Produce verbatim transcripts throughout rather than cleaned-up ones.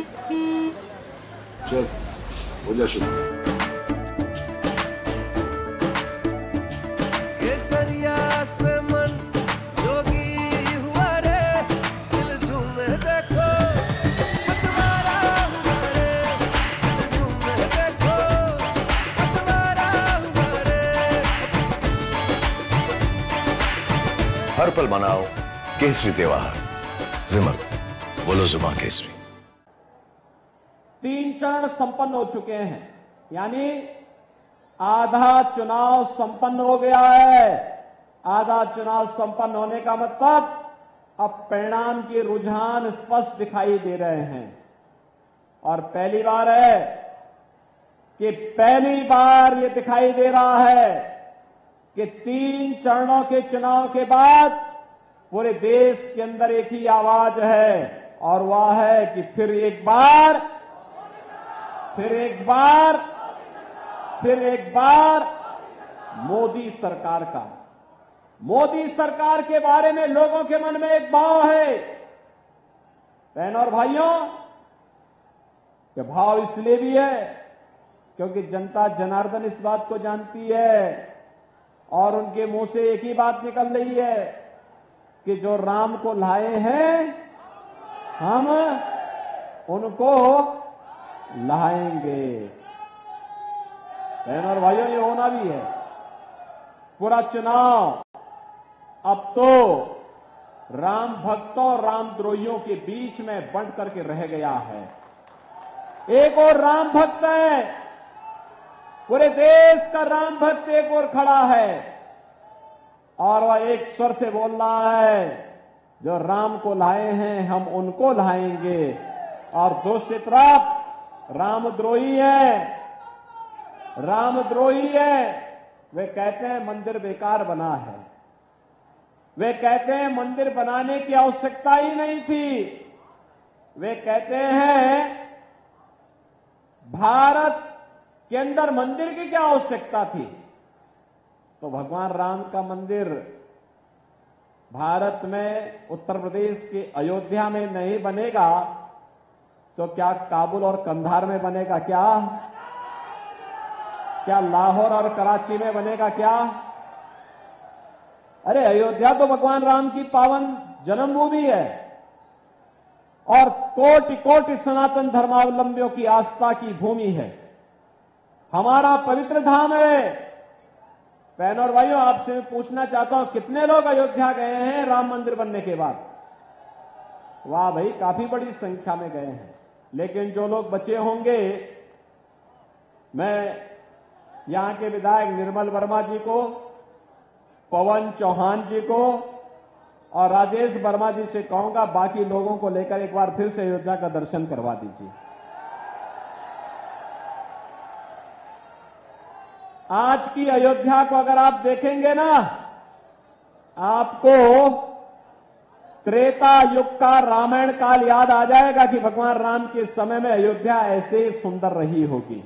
चल हो जा शुरू। केसरिया से मन जोगी हुआ रे, दिल झूमे देखो पतवारा हुआ रे, दिल झूमे देखो पतवारा हुआ रे। हर पल मनाओ केसरी त्योहार। विमल, बोलो जुबान केसरी। तीन चरण संपन्न हो चुके हैं, यानी आधा चुनाव संपन्न हो गया है। आधा चुनाव संपन्न होने का मतलब अब परिणाम के रुझान स्पष्ट दिखाई दे रहे हैं। और पहली बार है कि पहली बार ये दिखाई दे रहा है कि तीन चरणों के चुनाव के बाद पूरे देश के अंदर एक ही आवाज है, और वह है कि फिर एक बार फिर एक बार फिर एक बार मोदी सरकार का। मोदी सरकार के बारे में लोगों के मन में एक भाव है बहनों और भाइयों, ये भाव इसलिए भी है क्योंकि जनता जनार्दन इस बात को जानती है और उनके मुंह से एक ही बात निकल रही है कि जो राम को लाए हैं हम उनको लाएंगे। बहनों और भाइयों, ये होना भी है। पूरा चुनाव अब तो राम भक्तों और रामद्रोहियों के बीच में बंट करके रह गया है। एक और राम भक्त है, पूरे देश का राम भक्त एक और खड़ा है और वह एक स्वर से बोल रहा है, जो राम को लाए हैं हम उनको लाएंगे। और दूसरी तरफ रामद्रोही है, रामद्रोही है, वे कहते हैं मंदिर बेकार बना है। वे कहते हैं मंदिर बनाने की आवश्यकता ही नहीं थी। वे कहते हैं भारत के अंदर मंदिर की क्या आवश्यकता थी। तो भगवान राम का मंदिर भारत में उत्तर प्रदेश के अयोध्या में नहीं बनेगा तो क्या काबुल और कंधार में बनेगा? क्या क्या लाहौर और कराची में बनेगा? क्या अरे अयोध्या तो भगवान राम की पावन जन्मभूमि है और कोटि कोटि सनातन धर्मावलंबियों की आस्था की भूमि है, हमारा पवित्र धाम है। बहनों और भाइयों, आपसे मैं पूछना चाहता हूं, कितने लोग अयोध्या गए हैं राम मंदिर बनने के बाद? वाह भाई, काफी बड़ी संख्या में गए हैं। लेकिन जो लोग बचे होंगे, मैं यहां के विधायक निर्मल वर्मा जी को, पवन चौहान जी को और राजेश वर्मा जी से कहूंगा, बाकी लोगों को लेकर एक बार फिर से अयोध्या का दर्शन करवा दीजिए। आज की अयोध्या को अगर आप देखेंगे ना, आपको त्रेता युग का रामायण काल याद आ जाएगा कि भगवान राम के समय में अयोध्या ऐसे सुंदर रही होगी।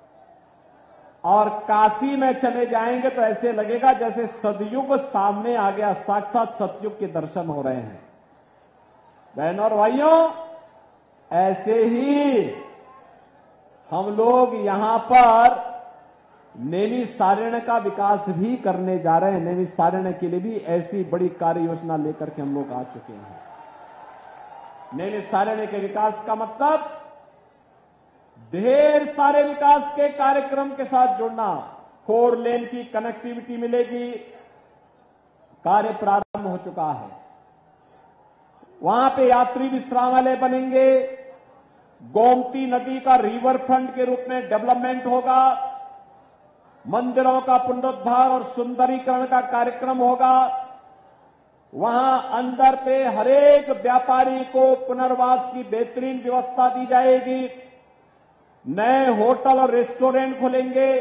और काशी में चले जाएंगे तो ऐसे लगेगा जैसे सतयुग सामने आ गया, साक्षात सतयुग के दर्शन हो रहे हैं। बहनों और भाइयों, ऐसे ही हम लोग यहां पर नैमिषारण्य का विकास भी करने जा रहे हैं। नैमिषारण्य के लिए भी ऐसी बड़ी कार्य योजना लेकर के हम लोग आ चुके हैं। नैमिषारण्य के विकास का मतलब ढेर सारे विकास के कार्यक्रम के साथ जुड़ना। फोर लेन की कनेक्टिविटी मिलेगी, कार्य प्रारंभ हो चुका है। वहां पे यात्री विश्रामालय बनेंगे, गोमती नदी का रिवर फ्रंट के रूप में डेवलपमेंट होगा, मंदिरों का पुनरुद्धार और सुंदरीकरण का कार्यक्रम होगा। वहां अंदर पे हरेक व्यापारी को पुनर्वास की बेहतरीन व्यवस्था दी जाएगी। नए होटल और रेस्टोरेंट खुलेंगे।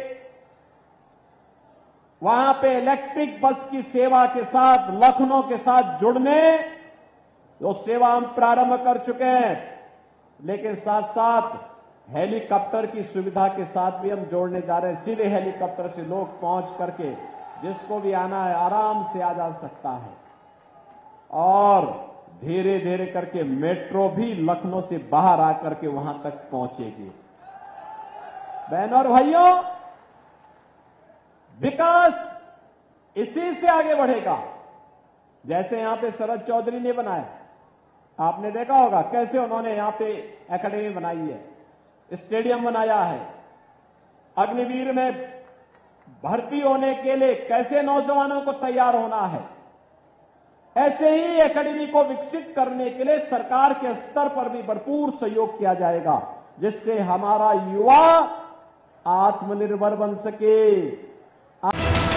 वहां पे इलेक्ट्रिक बस की सेवा के साथ लखनऊ के साथ जुड़ने जो सेवा हम प्रारंभ कर चुके हैं, लेकिन साथ साथ हेलीकॉप्टर की सुविधा के साथ भी हम जोड़ने जा रहे हैं। सीधे हेलीकॉप्टर से लोग पहुंच करके जिसको भी आना है आराम से आ जा सकता है। और धीरे धीरे करके मेट्रो भी लखनऊ से बाहर आकर के वहां तक पहुंचेगी। बहनों और भाइयों, विकास इसी से आगे बढ़ेगा। जैसे यहां पे शरद चौधरी ने बनाया, आपने देखा होगा कैसे उन्होंने यहां पे एकेडमी बनाई है, स्टेडियम बनाया है, अग्निवीर में भर्ती होने के लिए कैसे नौजवानों को तैयार होना है। ऐसे ही एकेडमी को विकसित करने के लिए सरकार के स्तर पर भी भरपूर सहयोग किया जाएगा, जिससे हमारा युवा आत्मनिर्भर बन सके।